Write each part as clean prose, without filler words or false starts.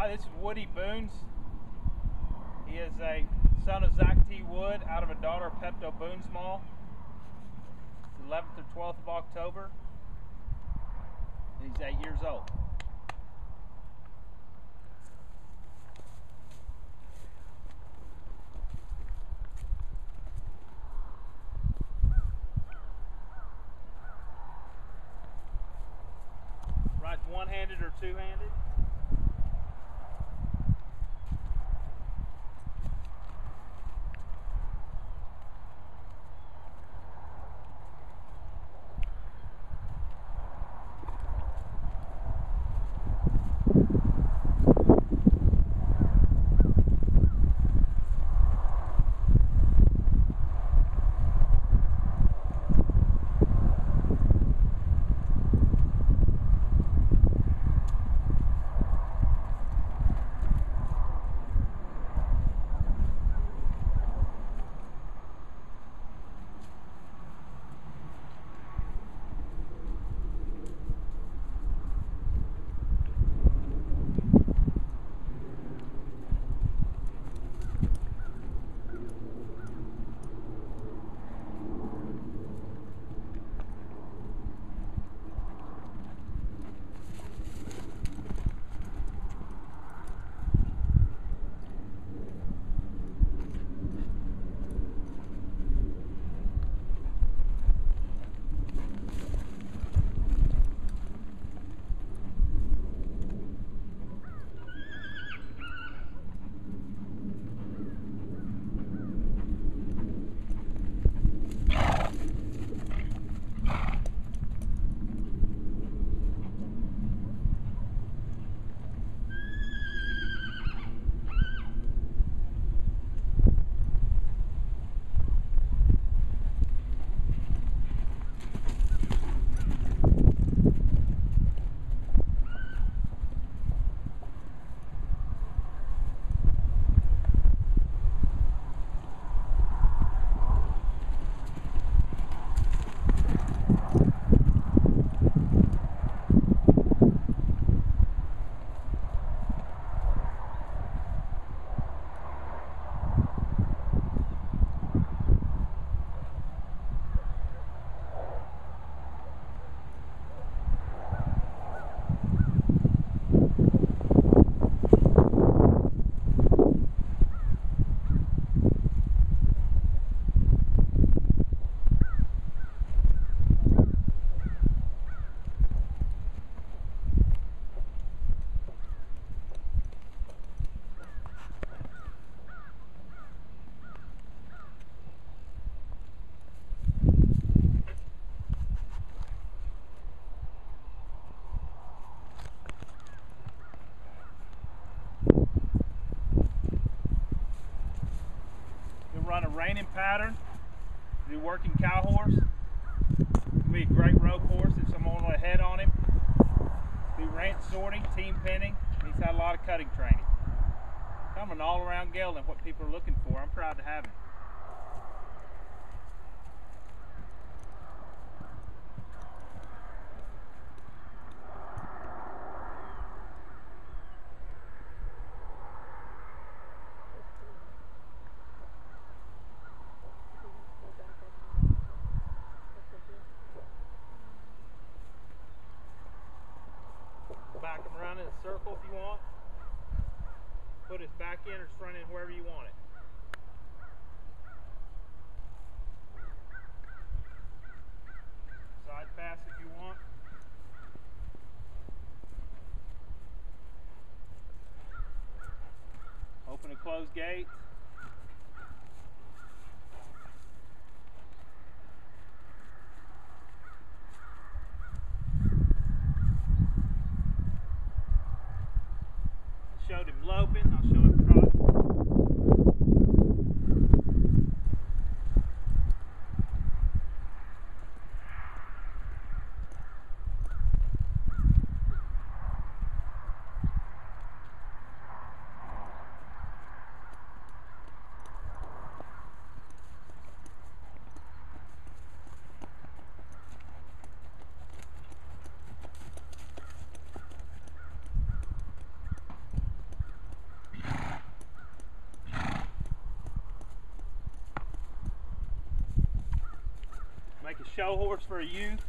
Hi, this is Woody Boons. He is a son of Zack T Wood out of a daughter of Peptoboonsmal. 11th or 12th of October. He's 8 years old. Rides one-handed or two-handed. Run a reining pattern, do Woorking Cowhorse. It'll be a great rope horse if someone will head on him. Do ranch sorting, team pinning. He's had a lot of cutting training. Kind of an all-around gelding, what people are looking for. I'm proud to have him. Back him around in a circle if you want. Put his back end or his front end wherever you want it. Side pass if you want. Open and close gates. Showed him loping, I'll show him trot. show horse for a youth.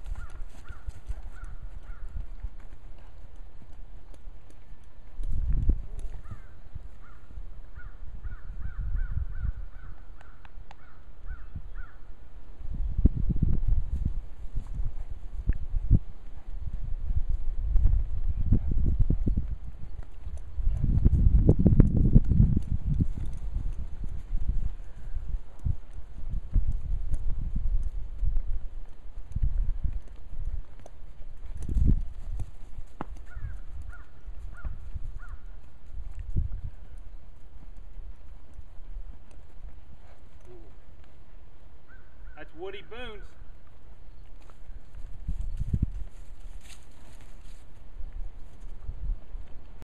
That's Woody Boons.